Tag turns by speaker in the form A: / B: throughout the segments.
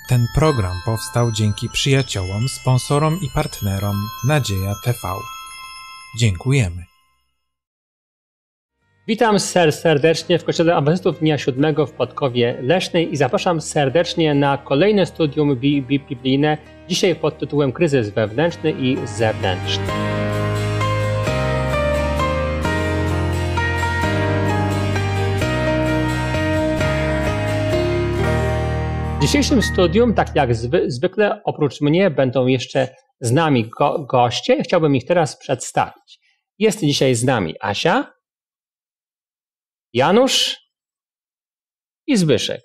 A: Ten program powstał dzięki przyjaciołom, sponsorom i partnerom Nadzieja TV. Dziękujemy.
B: Witam serdecznie w Kościele Adwentystów Dnia Siódmego w Podkowie Lesznej i zapraszam serdecznie na kolejne studium biblijne, dzisiaj pod tytułem Kryzys wewnętrzny i zewnętrzny. W dzisiejszym studium, tak jak zwykle, oprócz mnie będą jeszcze z nami goście. Chciałbym ich teraz przedstawić. Jest dzisiaj z nami Asia, Janusz i Zbyszek,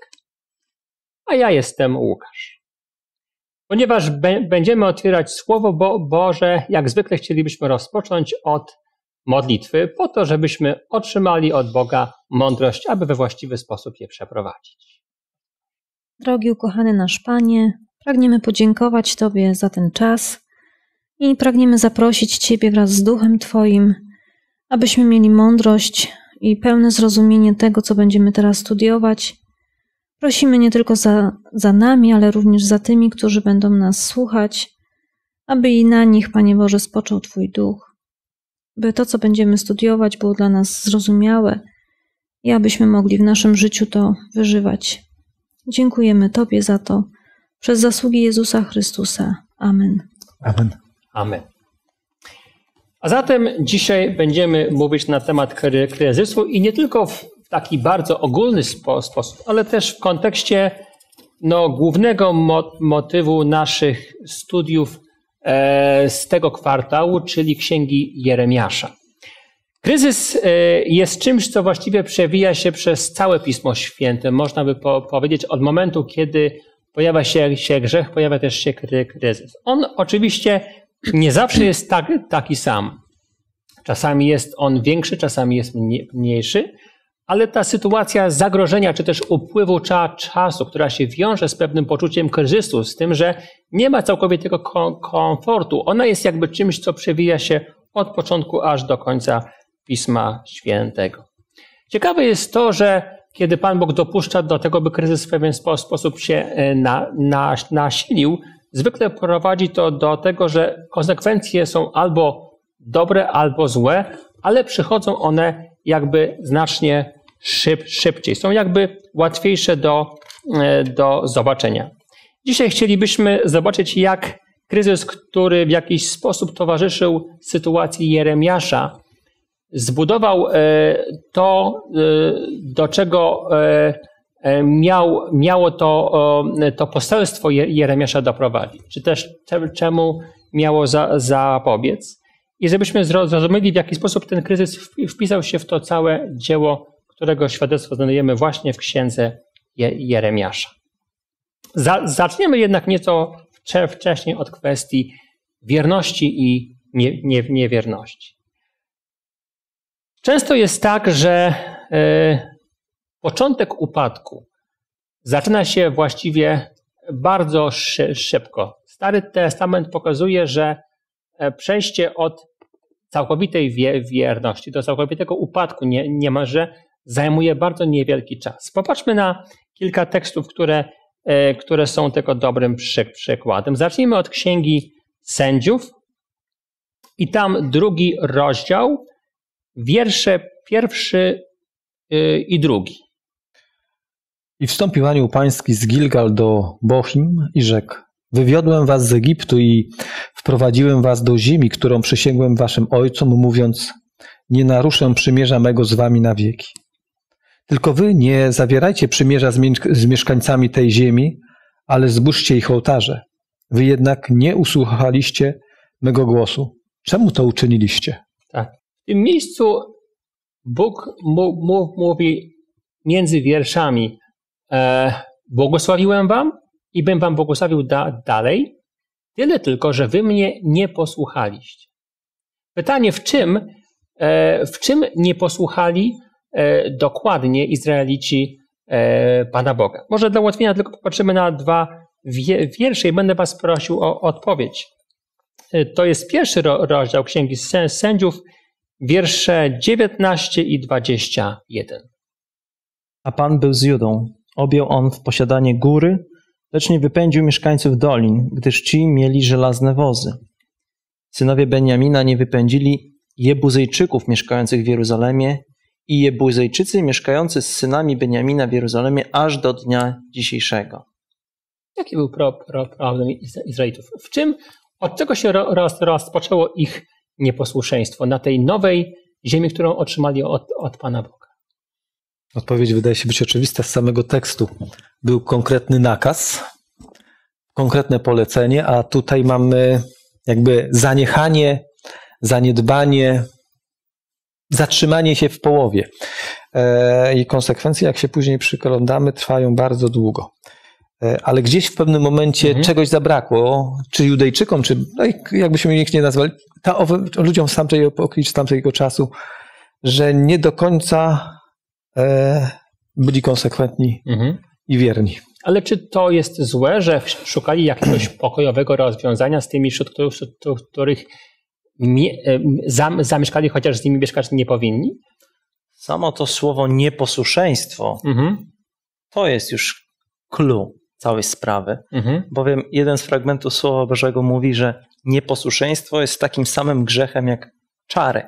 B: a ja jestem Łukasz. Ponieważ będziemy otwierać Słowo Boże, jak zwykle chcielibyśmy rozpocząć od modlitwy, po to, żebyśmy otrzymali od Boga mądrość, aby we właściwy sposób je przeprowadzić.
C: Drogi ukochany nasz Panie, pragniemy podziękować Tobie za ten czas i pragniemy zaprosić Ciebie wraz z Duchem Twoim, abyśmy mieli mądrość i pełne zrozumienie tego, co będziemy teraz studiować. Prosimy nie tylko za nami, ale również za tymi, którzy będą nas słuchać, aby i na nich, Panie Boże, spoczął Twój Duch, by to, co będziemy studiować, było dla nas zrozumiałe i abyśmy mogli w naszym życiu to wyżywać. Dziękujemy Tobie za to, przez zasługi Jezusa Chrystusa. Amen.
A: Amen.
B: Amen. A zatem dzisiaj będziemy mówić na temat kryzysu i nie tylko w taki bardzo ogólny sposób, ale też w kontekście głównego motywu naszych studiów z tego kwartału, czyli Księgi Jeremiasza. Kryzys jest czymś, co właściwie przewija się przez całe Pismo Święte. Można by powiedzieć, od momentu, kiedy pojawia się grzech, pojawia też się kryzys. On oczywiście nie zawsze jest taki sam. Czasami jest on większy, czasami jest mniejszy, ale ta sytuacja zagrożenia, czy też upływu czasu, która się wiąże z pewnym poczuciem kryzysu, z tym, że nie ma całkowitego komfortu, ona jest jakby czymś, co przewija się od początku aż do końca Pisma Świętego. Ciekawe jest to, że kiedy Pan Bóg dopuszcza do tego, by kryzys w pewien sposób się nasilił, zwykle prowadzi to do tego, że konsekwencje są albo dobre, albo złe, ale przychodzą one jakby znacznie szybciej. Są jakby łatwiejsze do zobaczenia. Dzisiaj chcielibyśmy zobaczyć, jak kryzys, który w jakiś sposób towarzyszył sytuacji Jeremiasza, zbudował to, do czego miało to poselstwo Jeremiasza doprowadzić, czy też czemu miało zapobiec. I żebyśmy zrozumieli, w jaki sposób ten kryzys wpisał się w to całe dzieło, którego świadectwo znajdujemy właśnie w księdze Jeremiasza. Zaczniemy jednak nieco wcześniej od kwestii wierności i niewierności. Często jest tak, że początek upadku zaczyna się właściwie bardzo szybko. Stary Testament pokazuje, że przejście od całkowitej wierności do całkowitego upadku niemalże zajmuje bardzo niewielki czas. Popatrzmy na kilka tekstów, które są tego dobrym przykładem. Zacznijmy od Księgi Sędziów i tam 2 rozdział, wiersze 1 i 2.
D: I wstąpił anioł pański z Gilgal do Bochim i rzekł: Wywiodłem was z Egiptu i wprowadziłem was do ziemi, którą przysięgłem waszym ojcom, mówiąc: nie naruszę przymierza mego z wami na wieki. Tylko wy nie zawierajcie przymierza z mieszkańcami tej ziemi, ale zburzcie ich ołtarze. Wy jednak nie usłuchaliście mego głosu. Czemu to uczyniliście?
B: Tak. W tym miejscu Bóg mówi między wierszami: błogosławiłem wam i bym wam błogosławił dalej, tyle tylko, że wy mnie nie posłuchaliście. Pytanie, w czym nie posłuchali dokładnie Izraelici Pana Boga? Może dla ułatwienia tylko popatrzymy na 2 wiersze i będę was prosił o odpowiedź. To jest 1 rozdział Księgi Sędziów, wiersze 19 i 21.
E: A Pan był z Judą. Objął on w posiadanie góry, lecz nie wypędził mieszkańców dolin, gdyż ci mieli żelazne wozy. Synowie Benjamina nie wypędzili Jebuzejczyków mieszkających w Jeruzalemie i Jebuzejczycy mieszkający z synami Benjamina w Jeruzalemie aż do dnia dzisiejszego.
B: Jaki był problem Izraelitów? Od czego się rozpoczęło ich nieposłuszeństwo na tej nowej ziemi, którą otrzymali od Pana Boga?
D: Odpowiedź wydaje się być oczywista z samego tekstu. Był konkretny nakaz, konkretne polecenie, a tutaj mamy jakby zaniechanie, zaniedbanie, zatrzymanie się w połowie. I konsekwencje, jak się później przyglądamy, trwają bardzo długo. Ale gdzieś w pewnym momencie czegoś zabrakło, czy Judejczykom, czy jakbyśmy ich nie nazwali, ludziom z tamtej epoki, czy z tamtego czasu, że nie do końca byli konsekwentni i wierni.
B: Ale czy to jest złe, że szukali jakiegoś pokojowego rozwiązania z tymi, wśród których zamieszkali, chociaż z nimi mieszkać nie powinni?
E: Samo to słowo nieposłuszeństwo to jest już clue całej sprawy, bowiem jeden z fragmentów Słowa Bożego mówi, że nieposłuszeństwo jest takim samym grzechem jak czary.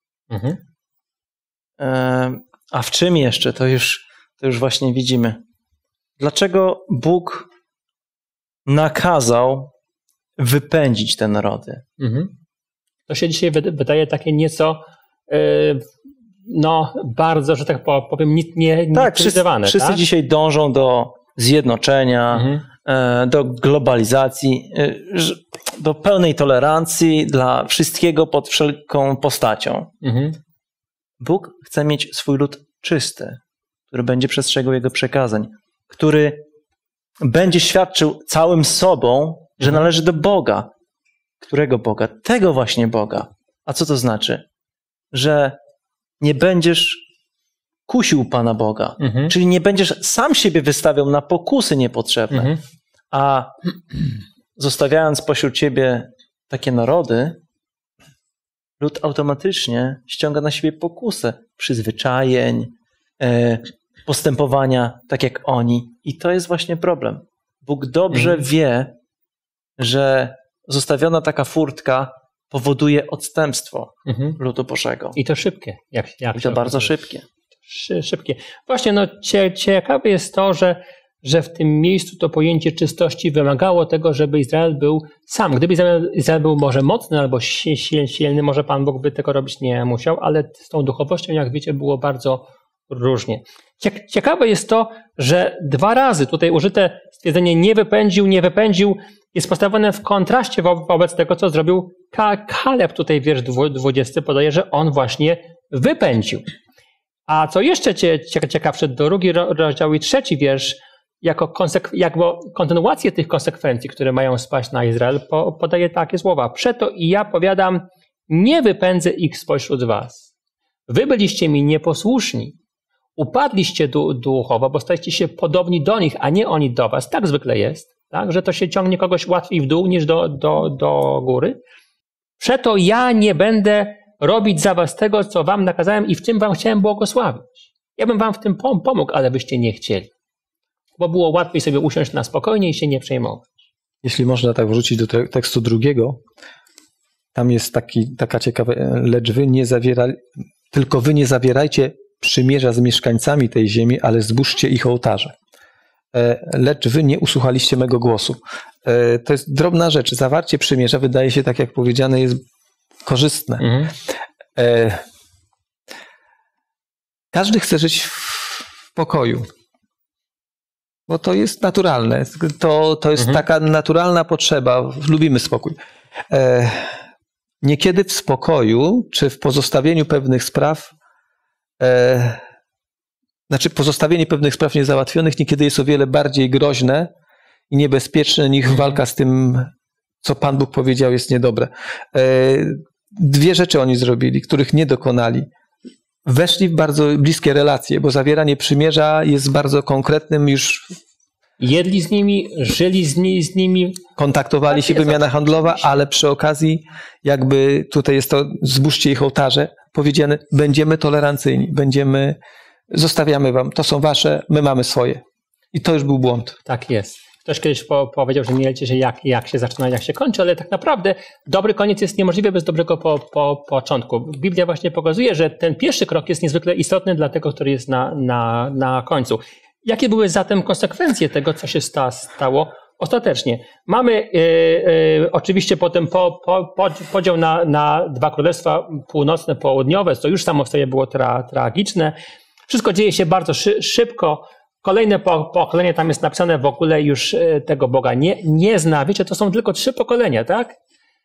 E: A w czym jeszcze? To już właśnie widzimy. Dlaczego Bóg nakazał wypędzić te narody?
B: To się dzisiaj wydaje takie nieco bardzo, że tak powiem, nieprecyzowane.
E: Wszyscy dzisiaj dążą do zjednoczenia, do globalizacji, do pełnej tolerancji dla wszystkiego pod wszelką postacią. Bóg chce mieć swój lud czysty, który będzie przestrzegał Jego przekazań, który będzie świadczył całym sobą, że należy do Boga. Którego Boga? Tego właśnie Boga. A co to znaczy? Że nie będziesz kusił Pana Boga, czyli nie będziesz sam siebie wystawiał na pokusy niepotrzebne, a zostawiając pośród ciebie takie narody, lud automatycznie ściąga na siebie pokusę przyzwyczajeń, postępowania tak jak oni. I to jest właśnie problem. Bóg dobrze wie, że zostawiona taka furtka powoduje odstępstwo ludu Bożego.
B: I to szybkie.
E: I to bardzo szybkie.
B: Szybkie. Właśnie ciekawe jest to, że w tym miejscu to pojęcie czystości wymagało tego, żeby Izrael był sam. Gdyby Izrael był może mocny albo silny, może Pan Bóg by tego robić nie musiał, ale z tą duchowością, jak wiecie, było bardzo różnie. Ciekawe jest to, że 2 razy tutaj użyte stwierdzenie nie wypędził jest postawione w kontraście wobec tego, co zrobił Kaleb. Tutaj wiersz 20 podaje, że on właśnie wypędził. A co jeszcze ciekawsze, 2 rozdział i 3 wiersz, jako kontynuację tych konsekwencji, które mają spaść na Izrael, podaje takie słowa. Przeto i ja powiadam, nie wypędzę ich spośród was. Wy byliście mi nieposłuszni. Upadliście duchowo, bo staliście się podobni do nich, a nie oni do was. Tak zwykle jest, tak? Że to się ciągnie kogoś łatwiej w dół niż do góry. Przeto ja nie będę robić za was tego, co wam nakazałem i w czym wam chciałem błogosławić. Ja bym wam w tym pomógł, ale byście nie chcieli. Bo było łatwiej sobie usiąść na spokojnie i się nie przejmować.
D: Jeśli można tak wrócić do tekstu 2, tam jest taka ciekawa, lecz wy nie zawierajcie przymierza z mieszkańcami tej ziemi, ale zburzcie ich ołtarze. Lecz wy nie usłuchaliście mego głosu. To jest drobna rzecz. Zawarcie przymierza wydaje się, tak jak powiedziane, jest korzystne. Każdy chce żyć w pokoju, bo to jest naturalne. To jest taka naturalna potrzeba. Lubimy spokój. Niekiedy w spokoju, czy w pozostawieniu pewnych spraw, pozostawienie pewnych spraw niezałatwionych niekiedy jest o wiele bardziej groźne i niebezpieczne niż walka z tym, co Pan Bóg powiedział jest niedobre. 2 rzeczy oni zrobili, których nie dokonali. Weszli w bardzo bliskie relacje, bo zawieranie przymierza jest bardzo konkretnym już.
B: Jedli z nimi, żyli z nimi.
D: Kontaktowali się, wymiana handlowa, ale przy okazji jakby tutaj jest to zbóżcie ich ołtarze, powiedziane będziemy tolerancyjni, zostawiamy wam, to są wasze, my mamy swoje. I to już był błąd.
B: Tak jest. Ktoś kiedyś powiedział, że nie wiecie, że jak się zaczyna, jak się kończy, ale tak naprawdę dobry koniec jest niemożliwy bez dobrego początku. Biblia właśnie pokazuje, że ten pierwszy krok jest niezwykle istotny dla tego, który jest na końcu. Jakie były zatem konsekwencje tego, co się stało ostatecznie? Mamy oczywiście potem podział na dwa królestwa, północne, południowe, co już samo w sobie było tragiczne. Wszystko dzieje się bardzo szybko. Kolejne pokolenie, tam jest napisane, w ogóle już tego Boga nie zna. Wiecie, to są tylko 3 pokolenia, tak?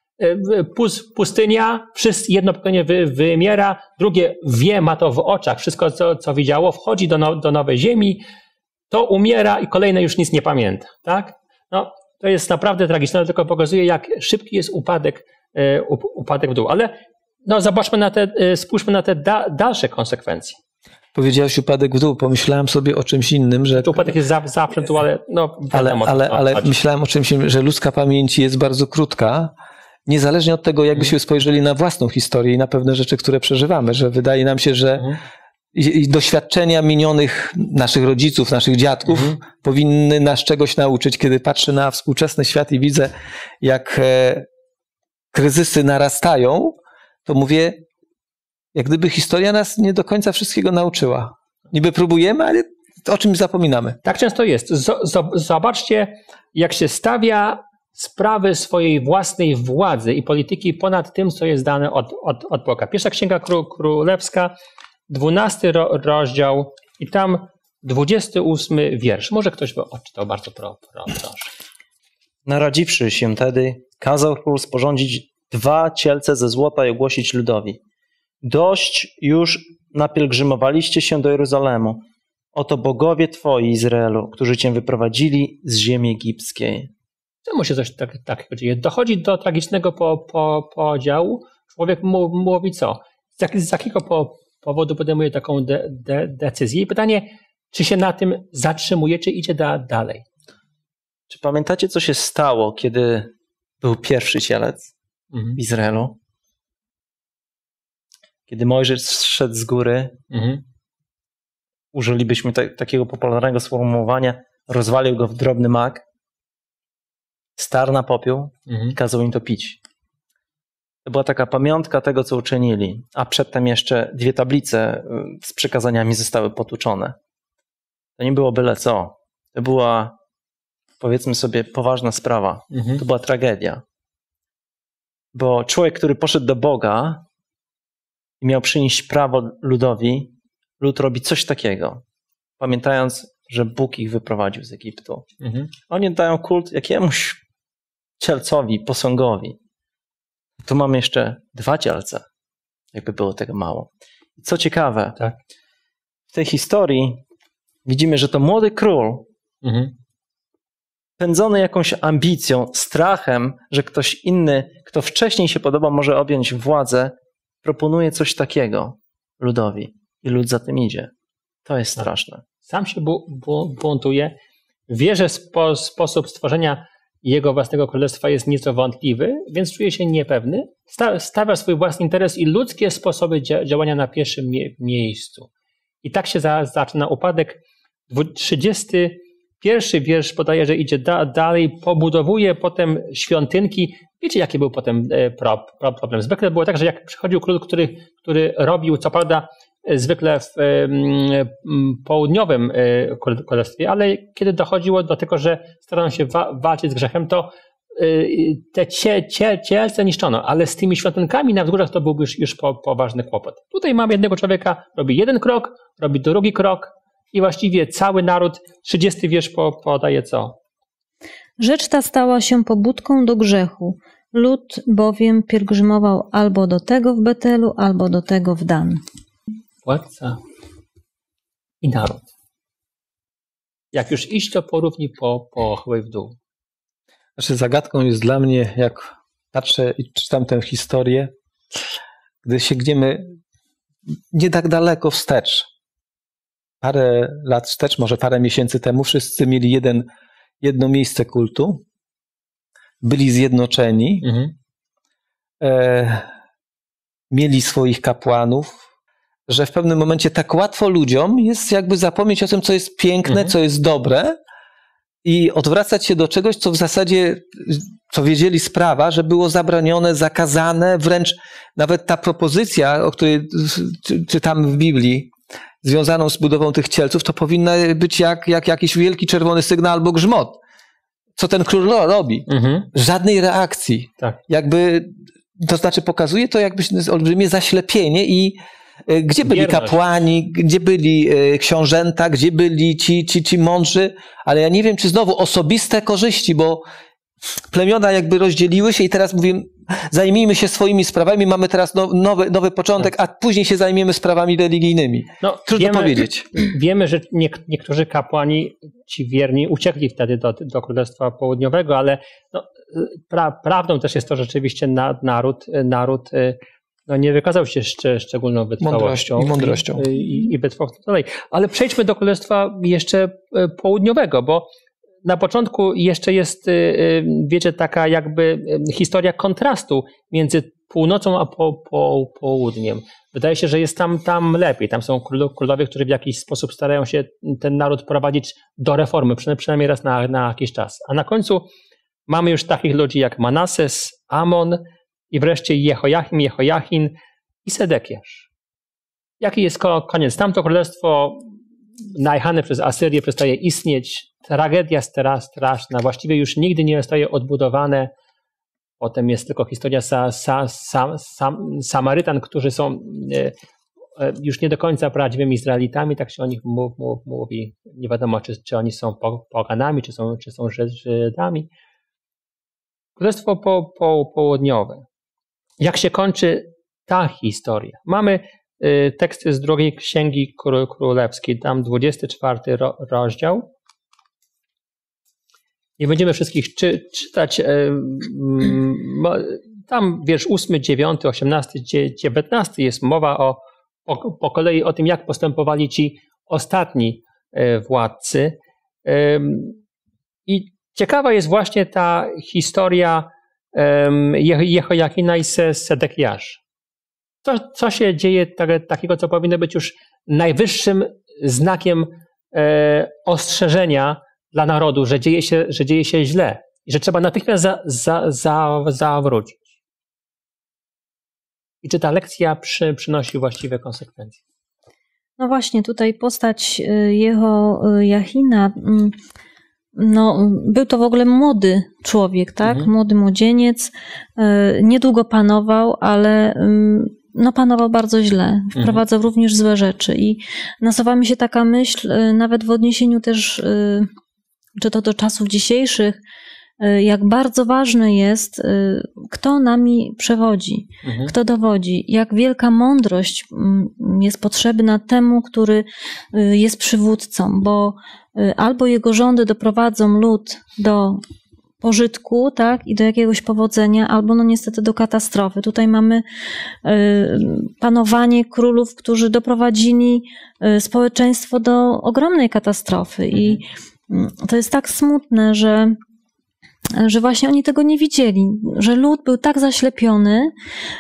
B: Pustynia, jedno pokolenie wymiera, drugie ma to w oczach, wszystko co widziało, wchodzi do nowej ziemi, to umiera i kolejne już nic nie pamięta, tak? No, to jest naprawdę tragiczne, tylko pokazuje, jak szybki jest upadek w dół. Ale no, spójrzmy na te dalsze konsekwencje.
D: Powiedziałeś upadek w dół, pomyślałem sobie o czymś innym, że...
B: Upadek jest zawsze w dół, ale no...
D: Ale myślałem o czymś innym, że ludzka pamięć jest bardzo krótka, niezależnie od tego, jakbyśmy spojrzeli na własną historię i na pewne rzeczy, które przeżywamy, że wydaje nam się, że i doświadczenia minionych naszych rodziców, naszych dziadków powinny nas czegoś nauczyć. Kiedy patrzę na współczesny świat i widzę, jak kryzysy narastają, to mówię, jak gdyby historia nas nie do końca wszystkiego nauczyła. Niby próbujemy, ale o czymś zapominamy.
B: Tak często jest. Zobaczcie, jak się stawia sprawy swojej własnej władzy i polityki ponad tym, co jest dane od Boga. Pierwsza Księga Królewska, 12 rozdział i tam 28 wiersz. Może ktoś by odczytał, bardzo proszę.
E: Naradziwszy się tedy, kazał król sporządzić 2 cielce ze złota i ogłosić ludowi: dość już napielgrzymowaliście się do Jeruzalemu. Oto bogowie twoi, Izraelu, którzy cię wyprowadzili z ziemi egipskiej.
B: Czemu się coś takiego dzieje? Dochodzi do tragicznego podziału. Człowiek mówi co? Z jakiego powodu podejmuje taką decyzję? I pytanie, czy się na tym zatrzymuje, czy idzie dalej?
E: Czy pamiętacie, co się stało, kiedy był pierwszy cielec w Izraelu? Kiedy Mojżesz zszedł z góry, użylibyśmy takiego popularnego sformułowania, rozwalił go w drobny mak, starł na popiół i kazał im to pić. To była taka pamiątka tego, co uczynili, a przedtem jeszcze 2 tablice z przykazaniami zostały potłuczone. To nie było byle co. To była, powiedzmy sobie, poważna sprawa. To była tragedia. Bo człowiek, który poszedł do Boga i miał przynieść prawo ludowi, lud robi coś takiego, pamiętając, że Bóg ich wyprowadził z Egiptu. Oni dają kult jakiemuś cielcowi, posągowi. Tu mamy jeszcze 2 cielce, jakby było tego mało. I co ciekawe, w tej historii widzimy, że to młody król, pędzony jakąś ambicją, strachem, że ktoś inny, kto wcześniej się podobał, może objąć władzę, proponuje coś takiego ludowi. I lud za tym idzie. To jest straszne.
B: Sam się buntuje. Wie, że sposób stworzenia jego własnego królestwa jest nieco wątpliwy, więc czuje się niepewny. Stawia swój własny interes i ludzkie sposoby działania na pierwszym miejscu. I tak się zaczyna upadek. 31 wiersz podaje, że idzie dalej, pobudowuje potem świątynki. Wiecie, jaki był potem problem? Zwykle było tak, że jak przychodził król, który robił, co prawda, zwykle w południowym królestwie, ale kiedy dochodziło do tego, że starano się walczyć z grzechem, to te cielce niszczono, ale z tymi świątynkami na wzgórzach to byłby już poważny kłopot. Tutaj mamy jednego człowieka, robi jeden krok, robi drugi krok i właściwie cały naród, 30 wiersz podaje co?
C: Rzecz ta stała się pobudką do grzechu. Lud bowiem pielgrzymował albo do tego w Betelu, albo do tego w Dan.
B: Władca i naród. Jak już iść, to porówni pochyłej w dół.
D: Znaczy zagadką jest dla mnie, jak patrzę i czytam tę historię, gdy sięgniemy nie tak daleko wstecz. Parę lat wstecz, może parę miesięcy temu, wszyscy mieli jedno miejsce kultu, byli zjednoczeni, mieli swoich kapłanów, że w pewnym momencie tak łatwo ludziom jest jakby zapomnieć o tym, co jest piękne, co jest dobre i odwracać się do czegoś, co w zasadzie, co wiedzieli z prawa, że było zabronione, zakazane, wręcz nawet ta propozycja, o której czytamy w Biblii, związaną z budową tych cielców, to powinna być jak jakiś wielki czerwony sygnał albo grzmot. Co ten król robi? Żadnej reakcji.
B: Tak.
D: Jakby, to znaczy pokazuje to jakby olbrzymie zaślepienie i gdzie byli kapłani, gdzie byli książęta, gdzie byli ci mądrzy, ale ja nie wiem, czy znowu osobiste korzyści, bo plemiona jakby rozdzieliły się i teraz mówię, zajmijmy się swoimi sprawami, mamy teraz nowy początek, a później się zajmiemy sprawami religijnymi. No, trudno powiedzieć.
B: Wiemy, że niektórzy kapłani, ci wierni, uciekli wtedy do Królestwa Południowego, ale no, prawdą też jest to, że rzeczywiście naród no, nie wykazał się szczególną wytrwałością.
D: Mądrością.
B: I wytrwałością dalej. Ale przejdźmy do Królestwa jeszcze Południowego, bo na początku jeszcze jest, wiecie, taka jakby historia kontrastu między północą a południem. Wydaje się, że jest tam lepiej. Tam są królowie, którzy w jakiś sposób starają się ten naród prowadzić do reformy, przynajmniej raz na jakiś czas. A na końcu mamy już takich ludzi jak Manases, Amon i wreszcie Jehojachin i Sedekiasz. Jaki jest koniec? Tamto królestwo najechane przez Asyrię przestaje istnieć. Tragedia straszna. Właściwie już nigdy nie zostaje odbudowane. Potem jest tylko historia Samarytan, którzy są już nie do końca prawdziwymi Izraelitami. Tak się o nich mówi. Nie wiadomo, czy oni są poganami, czy są Żydami. Królestwo Południowe. Jak się kończy ta historia? Mamy teksty z drugiej Księgi Królewskiej, tam 24 rozdział. Nie będziemy wszystkich czytać. Tam wiersz 8, 9, 18, 19 jest mowa po kolei o tym, jak postępowali ci ostatni władcy. I ciekawa jest właśnie ta historia Jehojachina i Sedekiasza. Co się dzieje takiego, co powinno być już najwyższym znakiem ostrzeżenia dla narodu, że dzieje się źle i że trzeba natychmiast zawrócić. I czy ta lekcja przynosi właściwe konsekwencje?
C: No właśnie, tutaj postać Jehojachina, no, był to w ogóle młody człowiek, tak? Młody młodzieniec, niedługo panował, ale no, panował bardzo źle. Wprowadzał również złe rzeczy i nasuwa mi się taka myśl, nawet w odniesieniu też, czy to do czasów dzisiejszych, jak bardzo ważne jest, kto nami przewodzi, kto dowodzi, jak wielka mądrość jest potrzebna temu, który jest przywódcą, bo albo jego rządy doprowadzą lud do pożytku, tak, i do jakiegoś powodzenia, albo no niestety do katastrofy. Tutaj mamy panowanie królów, którzy doprowadzili społeczeństwo do ogromnej katastrofy i to jest tak smutne, że właśnie oni tego nie widzieli, że lud był tak zaślepiony,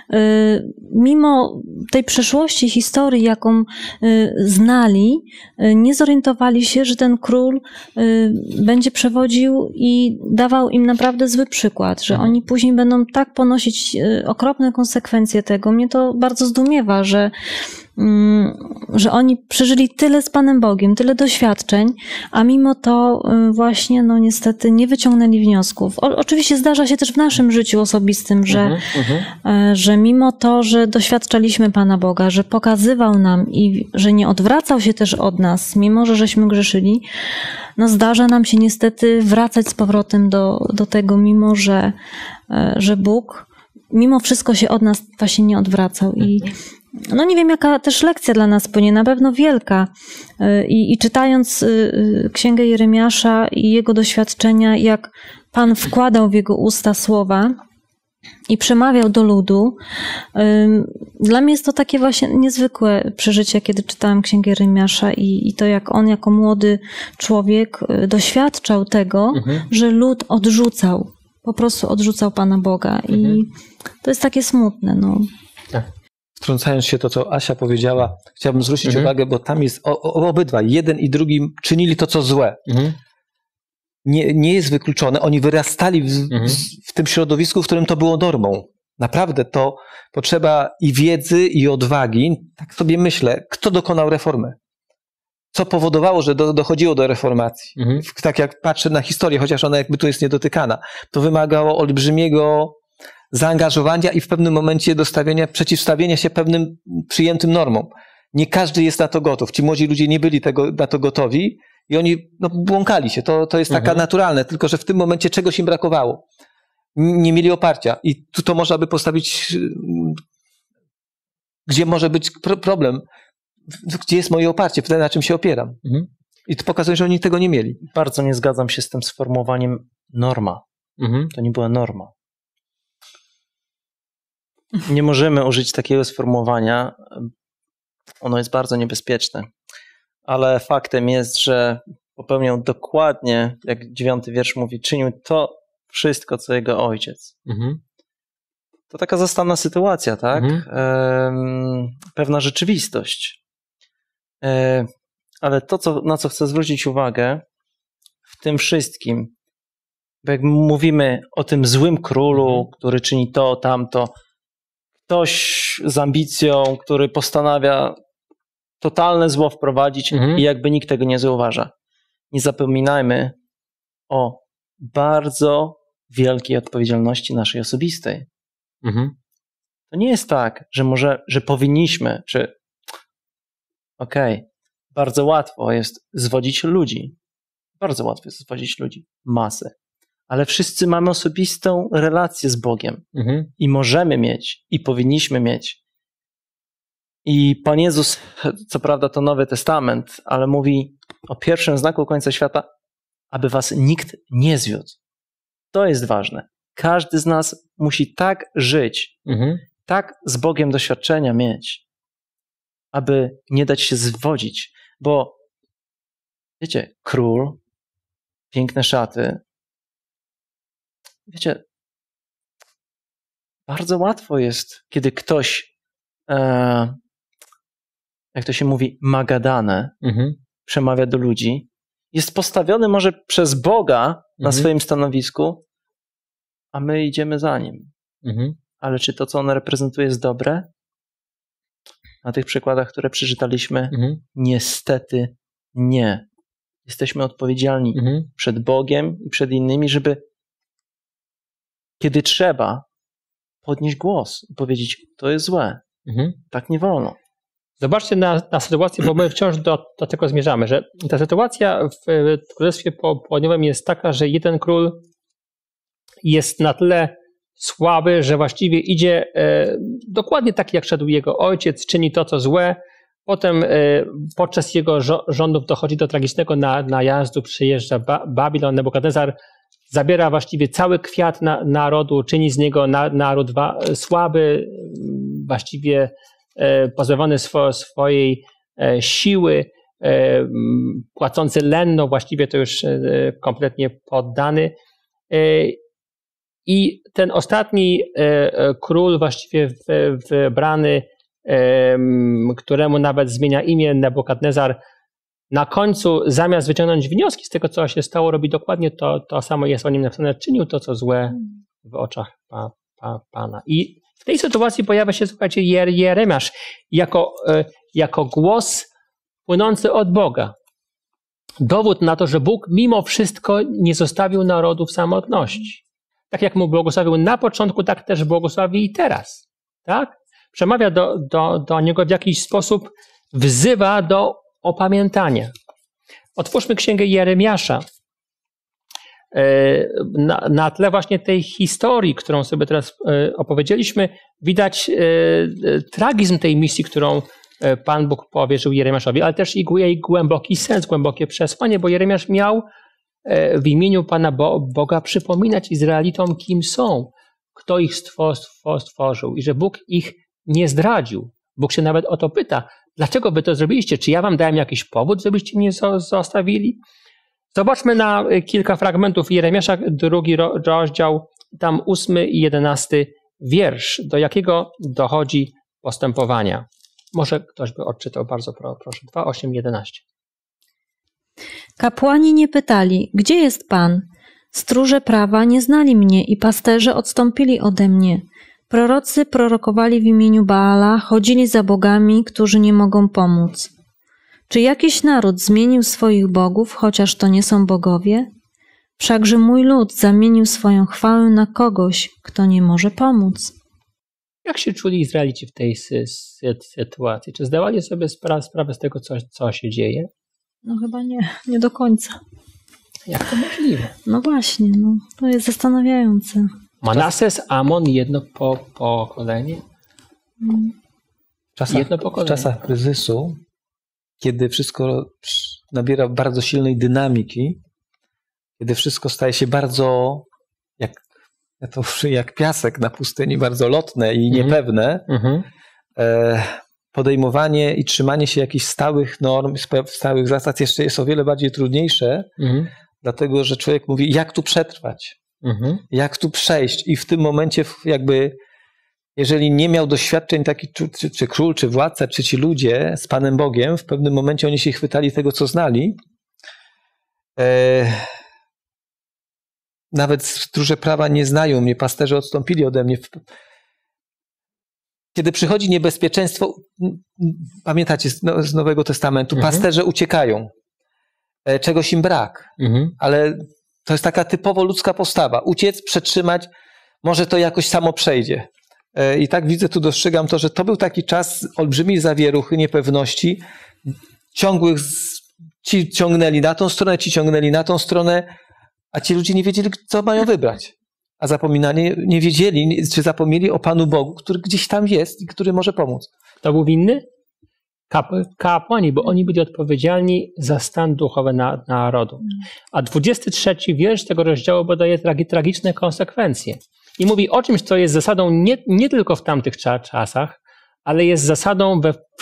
C: mimo tej przeszłości, historii, jaką znali, nie zorientowali się, że ten król będzie przewodził i dawał im naprawdę zły przykład, że oni później będą tak ponosić okropne konsekwencje tego. Mnie to bardzo zdumiewa, że oni przeżyli tyle z Panem Bogiem, tyle doświadczeń, a mimo to właśnie, no niestety nie wyciągnęli wniosków. Oczywiście zdarza się też w naszym życiu osobistym, że mimo to, że doświadczaliśmy Pana Boga, że pokazywał nam i że nie odwracał się też od nas, mimo że żeśmy grzeszyli, no zdarza nam się niestety wracać z powrotem do tego, mimo że Bóg mimo wszystko się od nas właśnie nie odwracał. I no nie wiem, jaka też lekcja dla nas płynie, na pewno wielka. I czytając Księgę Jeremiasza i jego doświadczenia, jak Pan wkładał w jego usta słowa i przemawiał do ludu, dla mnie jest to takie właśnie niezwykłe przeżycie, kiedy czytałam Księgę Jeremiasza i to, jak on jako młody człowiek doświadczał tego, że lud po prostu odrzucał Pana Boga. I to jest takie smutne. No.
D: Wtrącając się to, co Asia powiedziała, chciałbym zwrócić uwagę, bo tam jest obydwaj, jeden i drugi czynili to, co złe. nie jest wykluczone. Oni wyrastali w tym środowisku, w którym to było normą. Naprawdę to potrzeba i wiedzy, i odwagi. Tak sobie myślę, kto dokonał reformy? Co powodowało, że dochodziło do reformacji? Tak jak patrzę na historię, chociaż ona jakby tu jest niedotykana, to wymagało olbrzymiego zaangażowania i w pewnym momencie przeciwstawienia się pewnym przyjętym normom. Nie każdy jest na to gotów. Ci młodzi ludzie nie byli na to gotowi i oni błąkali się. To jest taka naturalne, tylko że w tym momencie czegoś im brakowało. Nie mieli oparcia. I tu to można by postawić, gdzie może być problem. Gdzie jest moje oparcie? Wtedy na czym się opieram? I to pokazuje, że oni tego nie mieli.
E: Bardzo nie zgadzam się z tym sformułowaniem norma. To nie była norma. Nie możemy użyć takiego sformułowania. Ono jest bardzo niebezpieczne. Ale faktem jest, że popełniał dokładnie, jak 9 wiersz mówi, czynił to wszystko, co jego ojciec. To taka zastanna sytuacja, tak? Pewna rzeczywistość. Ale to, na co chcę zwrócić uwagę w tym wszystkim, bo jak mówimy o tym złym królu, który czyni to, tamto, ktoś z ambicją, który postanawia totalne zło wprowadzić i jakby nikt tego nie zauważa. Nie zapominajmy o bardzo wielkiej odpowiedzialności naszej osobistej. To nie jest tak, że powinniśmy, czy bardzo łatwo jest zwodzić ludzi. Bardzo łatwo jest zwodzić ludzi. Masę. Ale wszyscy mamy osobistą relację z Bogiem. I możemy mieć, i powinniśmy mieć. I Pan Jezus, co prawda to Nowy Testament, ale mówi o pierwszym znaku końca świata, aby was nikt nie zwiódł. To jest ważne. Każdy z nas musi tak żyć, tak z Bogiem doświadczenia mieć, aby nie dać się zwodzić. Bo wiecie, król, piękne szaty, wiecie, bardzo łatwo jest, kiedy ktoś, jak to się mówi, magadane, przemawia do ludzi, jest postawiony może przez Boga na swoim stanowisku, a my idziemy za nim. Ale czy to, co on reprezentuje, jest dobre? Na tych przykładach, które przeczytaliśmy, niestety nie. Jesteśmy odpowiedzialni przed Bogiem i przed innymi, żeby kiedy trzeba podnieść głos i powiedzieć, to jest złe. Tak nie wolno.
B: Zobaczcie na sytuację, bo my wciąż do tego zmierzamy, że ta sytuacja w Królestwie Południowym jest taka, że jeden król jest na tyle słaby, że właściwie idzie dokładnie tak, jak szedł jego ojciec, czyni to, co złe. Potem podczas jego rządów dochodzi do tragicznego najazdu, przyjeżdża Babilon, Nebukadnezar, zabiera właściwie cały kwiat narodu, czyni z niego naród słaby, właściwie pozbawiony swojej siły, płacący lenno, właściwie to już kompletnie poddany. I ten ostatni król właściwie wybrany, któremu nawet zmienia imię Nebukadnezar, na końcu zamiast wyciągnąć wnioski z tego, co się stało, robi dokładnie to samo, jest o nim napisane, czynił to, co złe w oczach Pana. I w tej sytuacji pojawia się, słuchajcie, Jeremiasz jako głos płynący od Boga. Dowód na to, że Bóg mimo wszystko nie zostawił narodu w samotności. Tak jak mu błogosławił na początku, tak też błogosławi i teraz. Tak? Przemawia do niego w jakiś sposób, wzywa do opamiętania. Otwórzmy księgę Jeremiasza. Na tle właśnie tej historii, którą sobie teraz opowiedzieliśmy, widać tragizm tej misji, którą Pan Bóg powierzył Jeremiaszowi, ale też i jej głęboki sens, głębokie przesłanie, bo Jeremiasz miał w imieniu Pana Boga przypominać Izraelitom, kim są, kto ich stworzył i że Bóg ich nie zdradził. Bóg się nawet o to pyta, dlaczego wy to zrobiliście? Czy ja wam dałem jakiś powód, żebyście mnie zostawili? Zobaczmy na kilka fragmentów Jeremiasza, 2 rozdział, tam 8 i 11 wiersz, do jakiego dochodzi postępowania. Może ktoś by odczytał, bardzo proszę. 2, 8, 11.
C: Kapłani nie pytali, gdzie jest Pan? Stróże prawa nie znali mnie i pasterze odstąpili ode mnie. Prorocy prorokowali w imieniu Baala, chodzili za bogami, którzy nie mogą pomóc. Czy jakiś naród zmienił swoich bogów, chociaż to nie są bogowie? Wszakże mój lud zamienił swoją chwałę na kogoś, kto nie może pomóc.
B: Jak się czuli Izraelici w tej sytuacji? Czy zdawali sobie sprawę z tego, co się dzieje?
C: No chyba nie do końca.
B: Jak to możliwe?
C: No właśnie, to jest zastanawiające.
B: Manases, Amon, jedno pokolenie?
D: W czasach kryzysu, kiedy wszystko nabiera bardzo silnej dynamiki, kiedy wszystko staje się bardzo, jak piasek na pustyni, bardzo lotne i niepewne, podejmowanie i trzymanie się jakichś stałych norm, stałych zasad jeszcze jest o wiele bardziej trudniejsze, dlatego że człowiek mówi, jak tu przetrwać, jak tu przejść. I w tym momencie jakby, jeżeli nie miał doświadczeń taki czy król, czy władca, czy ci ludzie z Panem Bogiem, w pewnym momencie oni się chwytali tego, co znali. Nawet stróże prawa nie znają mnie, pasterze odstąpili ode mnie. Kiedy przychodzi niebezpieczeństwo, pamiętacie z Nowego Testamentu, pasterze uciekają. Czegoś im brak. Ale to jest taka typowo ludzka postawa. Uciec, przetrzymać, może to jakoś samo przejdzie. I tak widzę, tu dostrzegam to, że to był taki czas olbrzymiej zawieruchy, niepewności, ciągłych, ci ciągnęli na tą stronę, ci ciągnęli na tą stronę, a ci ludzie nie wiedzieli, co mają wybrać. A zapominanie nie wiedzieli, czy zapomnieli o Panu Bogu, który gdzieś tam jest i który może pomóc.
B: To był winny? Kapłani, bo oni byli odpowiedzialni za stan duchowy narodu. A 23 wiersz tego rozdziału podaje tragiczne konsekwencje. I mówi o czymś, co jest zasadą nie tylko w tamtych czasach, ale jest zasadą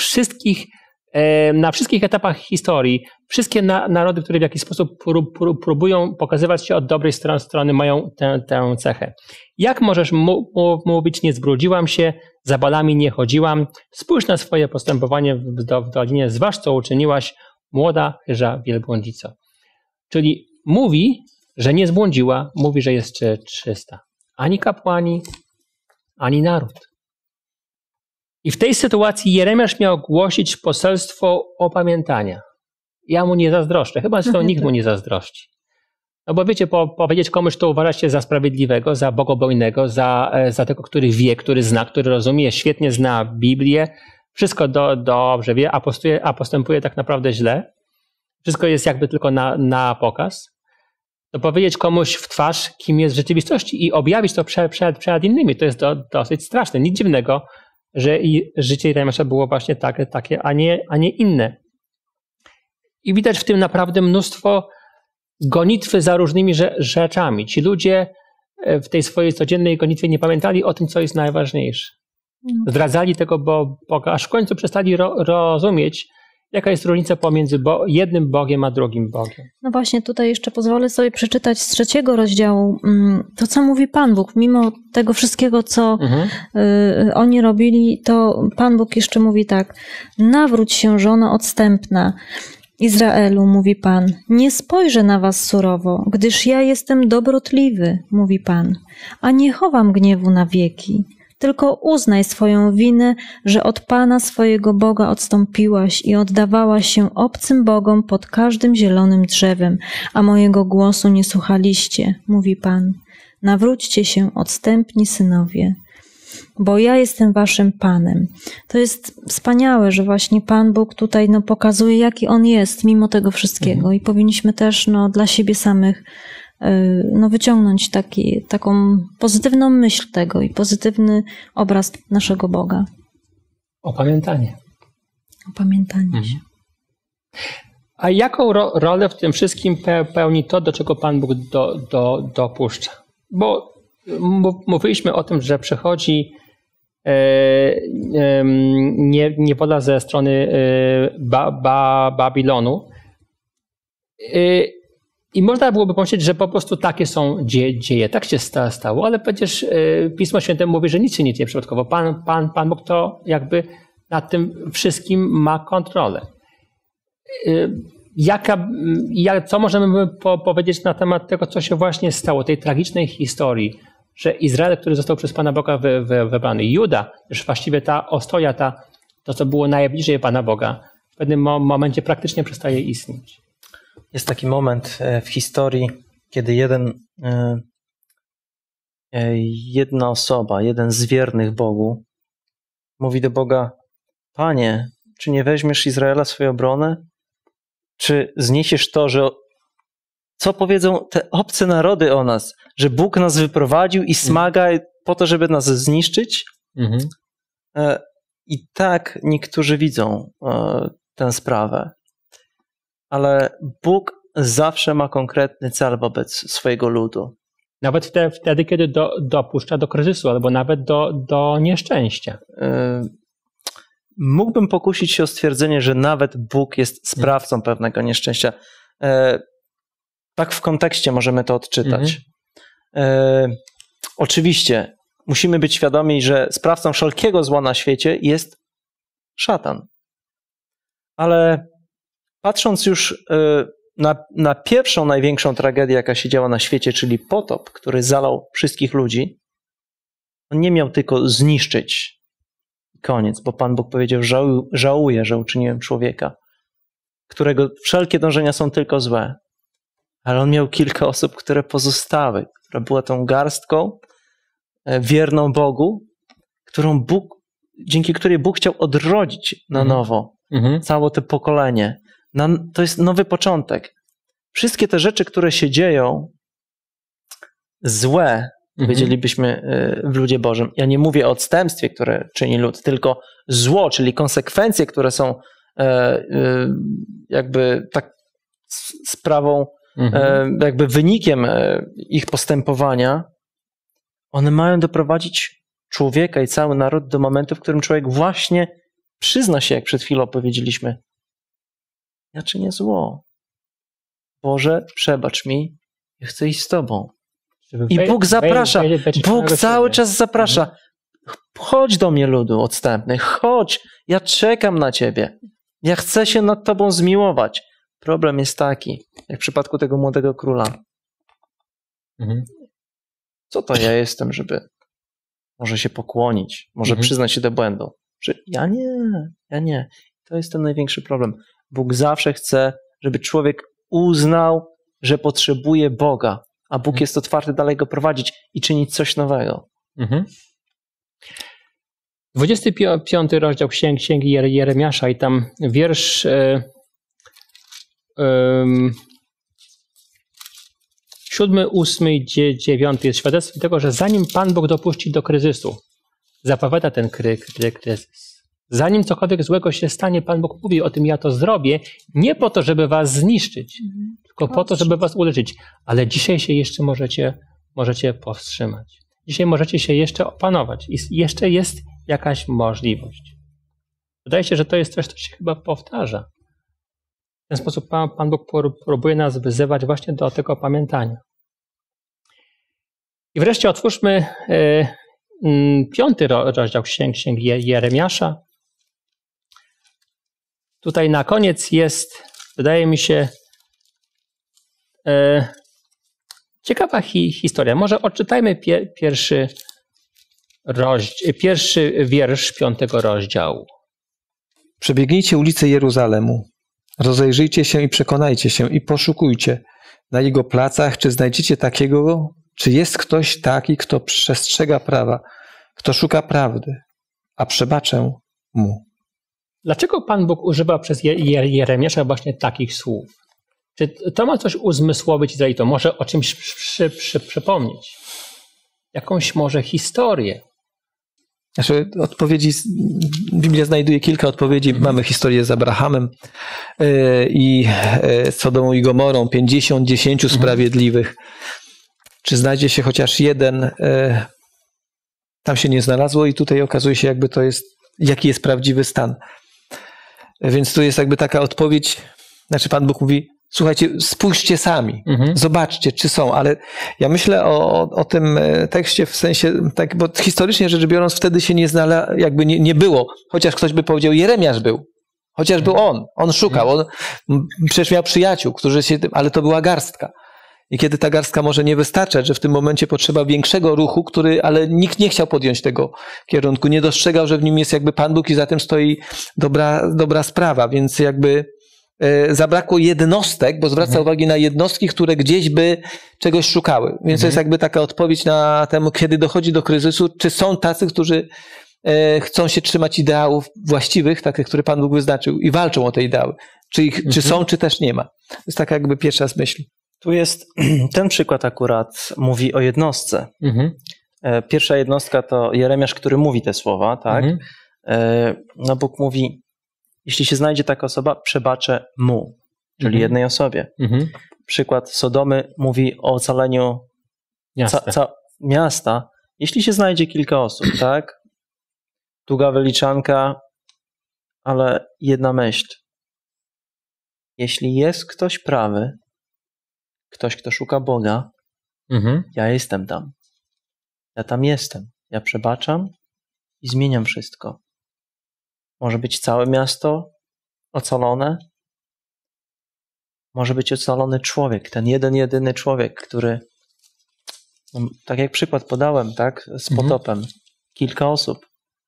B: na wszystkich etapach historii. Wszystkie narody, które w jakiś sposób próbują pokazywać się od dobrej strony, mają tę cechę. Jak możesz mówić, nie zbrudziłam się, za balami nie chodziłam, spójrz na swoje postępowanie w dolinie, zważ co uczyniłaś, młoda chyża wielbłądzico. Czyli mówi, że nie zbłądziła, mówi, że jest czysta. Ani kapłani, ani naród. I w tej sytuacji Jeremiasz miał głosić poselstwo opamiętania. Ja mu nie zazdroszczę, chyba zresztą nikt mu nie zazdrości. No bo wiecie, powiedzieć komuś, kto uważa się za sprawiedliwego, za bogobojnego, za tego, który wie, który zna, który rozumie, świetnie zna Biblię, wszystko dobrze wie, a postępuje tak naprawdę źle, wszystko jest jakby tylko na pokaz, to powiedzieć komuś w twarz, kim jest w rzeczywistości i objawić to przed innymi, to jest dosyć straszne. Nic dziwnego, że i życie Jeremiasza było właśnie takie, a nie inne. I widać w tym naprawdę mnóstwo gonitwy za różnymi rzeczami. Ci ludzie w tej swojej codziennej gonitwie nie pamiętali o tym, co jest najważniejsze. Zdradzali tego Boga, aż w końcu przestali rozumieć, jaka jest różnica pomiędzy jednym Bogiem a drugim Bogiem.
C: No właśnie, tutaj jeszcze pozwolę sobie przeczytać z 3 rozdziału to, co mówi Pan Bóg. Mimo tego wszystkiego, co oni robili, to Pan Bóg jeszcze mówi tak. Nawróć się, żono odstępna. Izraelu, mówi Pan, nie spojrzę na was surowo, gdyż ja jestem dobrotliwy, mówi Pan, a nie chowam gniewu na wieki. Tylko uznaj swoją winę, że od Pana swojego Boga odstąpiłaś i oddawałaś się obcym bogom pod każdym zielonym drzewem, a mojego głosu nie słuchaliście, mówi Pan. Nawróćcie się, odstępni synowie, bo ja jestem waszym Panem. To jest wspaniałe, że właśnie Pan Bóg tutaj pokazuje, jaki On jest mimo tego wszystkiego i powinniśmy też dla siebie samych wyciągnąć taką pozytywną myśl tego i pozytywny obraz naszego Boga.
B: Opamiętanie
C: się.
B: A jaką rolę w tym wszystkim pełni to, do czego Pan Bóg dopuszcza? Bo mówiliśmy o tym, że przychodzi niewola ze strony Babilonu i można byłoby pomyśleć, że po prostu takie są dzieje. Tak się stało, ale przecież Pismo Święte mówi, że nic się nie przypadkowo. Pan Bóg to jakby nad tym wszystkim ma kontrolę. Co możemy powiedzieć na temat tego, co się właśnie stało, tej tragicznej historii, że Izrael, który został przez Pana Boga wybrany, Juda, już właściwie ta ostoja, to co było najbliżej Pana Boga, w pewnym momencie praktycznie przestaje istnieć.
E: Jest taki moment w historii, kiedy jedna osoba, jeden z wiernych Bogu mówi do Boga: Panie, czy nie weźmiesz Izraela w swoją obronę? Czy zniesiesz to, że co powiedzą te obce narody o nas, że Bóg nas wyprowadził i smaga po to, żeby nas zniszczyć? I tak niektórzy widzą tę sprawę. Ale Bóg zawsze ma konkretny cel wobec swojego ludu.
B: Nawet wtedy, kiedy dopuszcza do kryzysu albo nawet do nieszczęścia.
E: Mógłbym pokusić się o stwierdzenie, że nawet Bóg jest sprawcą pewnego nieszczęścia. Tak w kontekście możemy to odczytać. Oczywiście musimy być świadomi, że sprawcą wszelkiego zła na świecie jest szatan. Ale patrząc już na pierwszą, największą tragedię, jaka się działa na świecie, czyli potop, który zalał wszystkich ludzi, on nie miał tylko zniszczyć. Koniec, bo Pan Bóg powiedział: żałuję, że uczyniłem człowieka, którego wszelkie dążenia są tylko złe. Ale on miał kilka osób, które pozostały, która była tą garstką wierną Bogu, dzięki której Bóg chciał odrodzić na nowo całe to pokolenie. To jest nowy początek. Wszystkie te rzeczy, które się dzieją, złe, powiedzielibyśmy w ludzie Bożym. Ja nie mówię o odstępstwie, które czyni lud, tylko zło, czyli konsekwencje, które są jakby tak sprawą, jakby wynikiem ich postępowania. One mają doprowadzić człowieka i cały naród do momentu, w którym człowiek właśnie przyzna się, jak przed chwilą powiedzieliśmy: ja czynię zło. Boże, przebacz mi, ja chcę iść z Tobą. I Bóg zaprasza, Bóg cały czas zaprasza. Chodź do mnie, ludu odstępny, chodź, ja czekam na Ciebie. Ja chcę się nad Tobą zmiłować. Problem jest taki, jak w przypadku tego młodego króla. Co to ja jestem, żeby może się pokłonić, może przyznać się do błędu? Że ja nie. To jest ten największy problem. Bóg zawsze chce, żeby człowiek uznał, że potrzebuje Boga, a Bóg jest otwarty dalej go prowadzić i czynić coś nowego.
B: 25 rozdział Księgi Jeremiasza i tam wiersz 7, 8 i 9 jest świadectwem tego, że zanim Pan Bóg dopuści do kryzysu, zapowiada ten kryzys. Zanim cokolwiek złego się stanie, Pan Bóg mówi o tym: ja to zrobię, nie po to, żeby was zniszczyć, tylko po to, żeby was uleczyć. Ale dzisiaj się jeszcze możecie powstrzymać. Dzisiaj możecie się jeszcze opanować. I jeszcze jest jakaś możliwość. Wydaje się, że to jest coś, co się chyba powtarza. W ten sposób Pan Bóg próbuje nas wyzywać właśnie do tego opamiętania. I wreszcie otwórzmy 5 rozdział Księgi Jeremiasza. Tutaj na koniec jest, wydaje mi się, ciekawa historia. Może odczytajmy pierwszy wiersz 5 rozdziału.
D: Przebiegnijcie ulice Jeruzalemu, rozejrzyjcie się i przekonajcie się i poszukujcie na jego placach, czy znajdziecie takiego, czy jest ktoś taki, kto przestrzega prawa, kto szuka prawdy, a przebaczę mu. Dlaczego
B: Pan Bóg używa przez Jeremiasza właśnie takich słów? Czy to ma coś uzmysłowić Izraelitom? Może o czymś przypomnieć? Jakąś może historię?
D: Znaczy, odpowiedzi, Biblia znajduje kilka odpowiedzi. Mamy historię z Abrahamem i Sodomą i Gomorą, 10 sprawiedliwych. Czy znajdzie się chociaż jeden? Tam się nie znalazło i tutaj okazuje się, jakby to jest, jaki jest prawdziwy stan. Więc tu jest jakby taka odpowiedź, znaczy Pan Bóg mówi: słuchajcie, spójrzcie sami, zobaczcie, czy są, ale ja myślę o tym tekście w sensie, tak, bo historycznie rzecz biorąc wtedy się nie było, chociaż ktoś by powiedział: Jeremiasz był. Chociażby on szukał, on przecież miał przyjaciół, ale to była garstka. I kiedy ta garstka może nie wystarczać, że w tym momencie potrzeba większego ruchu, ale nikt nie chciał podjąć tego kierunku, nie dostrzegał, że w nim jest jakby Pan Bóg i za tym stoi dobra sprawa, więc jakby zabrakło jednostek, bo zwraca uwagę na jednostki, które gdzieś by czegoś szukały. Więc to jest jakby taka odpowiedź na temu, kiedy dochodzi do kryzysu, czy są tacy, którzy chcą się trzymać ideałów właściwych, takich, które Pan Bóg wyznaczył i walczą o te ideały. Czy są, czy też nie ma. To jest taka jakby pierwsza z myśli.
E: Tu jest, ten przykład akurat mówi o jednostce. Pierwsza jednostka to Jeremiasz, który mówi te słowa, tak? No Bóg mówi, jeśli się znajdzie taka osoba, przebaczę mu, czyli jednej osobie. Przykład Sodomy mówi o ocaleniu miasta. Jeśli się znajdzie kilka osób, tak? Długa wyliczanka, ale jedna myśl. Jeśli jest ktoś prawy, ktoś, kto szuka Boga, ja jestem tam. Ja tam jestem. Ja przebaczam i zmieniam wszystko. Może być całe miasto ocalone. Może być ocalony człowiek, ten jedyny człowiek, który, no, tak jak przykład podałem, tak, z potopem, kilka osób.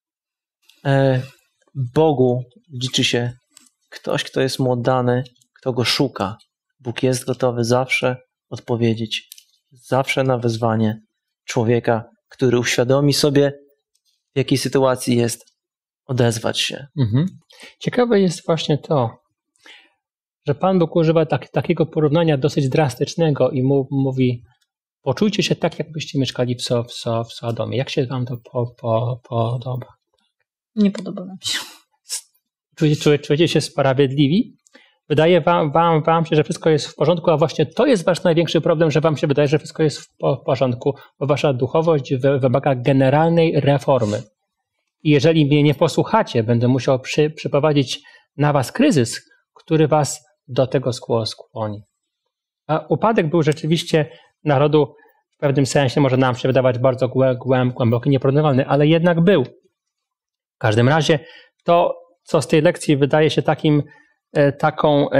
E: Bogu liczy się ktoś, kto jest mu oddany, kto go szuka. Bóg jest gotowy zawsze odpowiedzieć, zawsze na wezwanie człowieka, który uświadomi sobie, w jakiej sytuacji jest, odezwać się.
B: Ciekawe jest właśnie to, że Pan Bóg używa takiego porównania dosyć drastycznego i mówi, poczujcie się tak, jakbyście mieszkali w Sodomie. Jak się wam to podoba?
C: Nie podoba nam się.
B: Czujecie się sprawiedliwi? Wydaje wam się, że wszystko jest w porządku, a właśnie to jest wasz największy problem, że wam się wydaje, że wszystko jest w porządku, bo wasza duchowość wymaga generalnej reformy. I jeżeli mnie nie posłuchacie, będę musiał przyprowadzić na was kryzys, który was do tego skłoni. A upadek był rzeczywiście narodu w pewnym sensie, może nam się wydawać bardzo głęboki, nieporównywalny, ale jednak był. W każdym razie to, co z tej lekcji wydaje się taką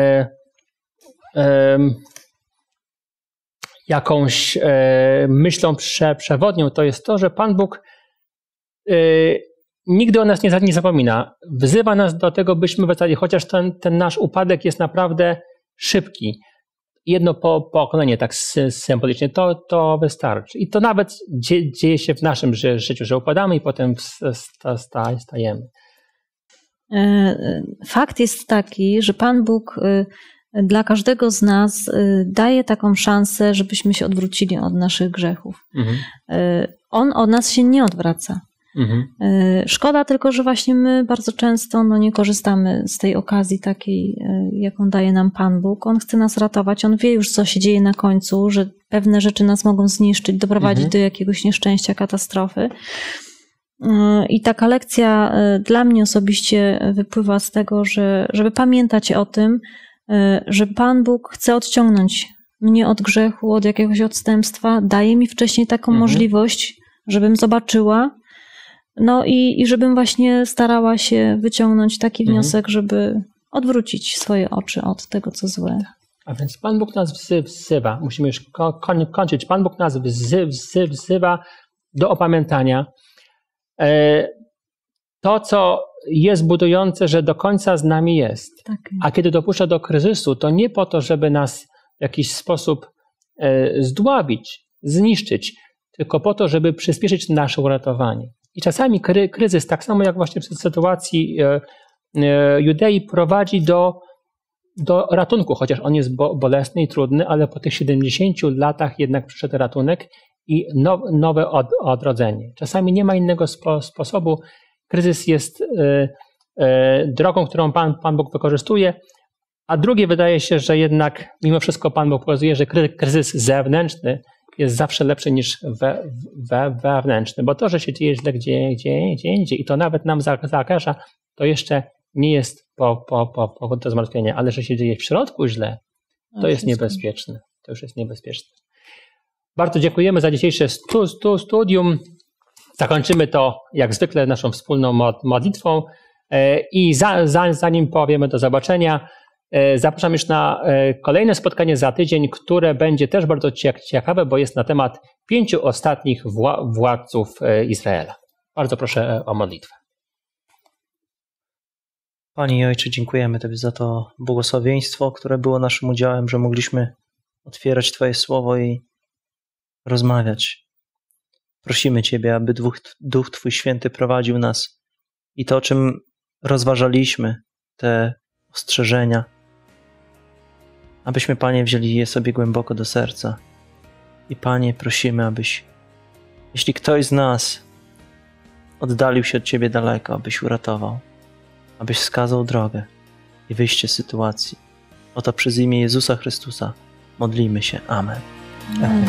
B: jakąś myślą przewodnią, to jest to, że Pan Bóg nigdy o nas nie zapomina. Wzywa nas do tego, byśmy wracali, chociaż ten nasz upadek jest naprawdę szybki. Jedno pokolenie, tak symbolicznie, to wystarczy. I to nawet dzieje się w naszym życiu, że upadamy i potem stajemy.
C: Fakt jest taki, że Pan Bóg dla każdego z nas daje taką szansę, żebyśmy się odwrócili od naszych grzechów. On od nas się nie odwraca. Szkoda tylko, że właśnie my bardzo często nie korzystamy z tej okazji takiej, jaką daje nam Pan Bóg. On chce nas ratować, on wie już, co się dzieje na końcu, że pewne rzeczy nas mogą zniszczyć, doprowadzić do jakiegoś nieszczęścia, katastrofy. I taka lekcja dla mnie osobiście wypływa z tego, żeby pamiętać o tym, że Pan Bóg chce odciągnąć mnie od grzechu, od jakiegoś odstępstwa. Daje mi wcześniej taką możliwość, żebym zobaczyła, i żebym właśnie starała się wyciągnąć taki wniosek, żeby odwrócić swoje oczy od tego, co złe.
B: A więc Pan Bóg nas wzywa, musimy już kończyć, Pan Bóg nas wzywa do opamiętania. To, co jest budujące, że do końca z nami jest. Tak. A kiedy dopuszcza do kryzysu, to nie po to, żeby nas w jakiś sposób zdławić, zniszczyć, tylko po to, żeby przyspieszyć nasze uratowanie. I czasami kryzys, tak samo jak właśnie w sytuacji Judei, prowadzi do ratunku, chociaż on jest bolesny i trudny, ale po tych 70 latach jednak przyszedł ratunek i nowe odrodzenie. Czasami nie ma innego sposobu. Kryzys jest drogą, którą Pan Bóg wykorzystuje, a drugie wydaje się, że jednak mimo wszystko Pan Bóg pokazuje, że kryzys zewnętrzny jest zawsze lepszy niż wewnętrzny, bo to, że się dzieje źle gdzie indziej i to nawet nam zagraża, to jeszcze nie jest powód do zmartwienia, ale że się dzieje w środku źle, to jest niebezpieczne. To już jest niebezpieczne. Bardzo dziękujemy za dzisiejsze studium. Zakończymy to jak zwykle naszą wspólną modlitwą. I zanim powiemy do zobaczenia, zapraszam już na kolejne spotkanie za tydzień, które będzie też bardzo ciekawe, bo jest na temat 5 ostatnich władców Izraela. Bardzo proszę o modlitwę.
E: Panie i Ojcze, dziękujemy Tobie za to błogosławieństwo, które było naszym udziałem, że mogliśmy otwierać Twoje słowo i rozmawiać. Prosimy Ciebie, aby Duch Twój Święty prowadził nas i to, o czym rozważaliśmy, te ostrzeżenia, abyśmy, Panie, wzięli je sobie głęboko do serca. I Panie, prosimy, abyś, jeśli ktoś z nas oddalił się od Ciebie daleko, abyś uratował, abyś wskazał drogę i wyjście z sytuacji. Oto przez imię Jezusa Chrystusa modlimy się. Amen.
C: Amen.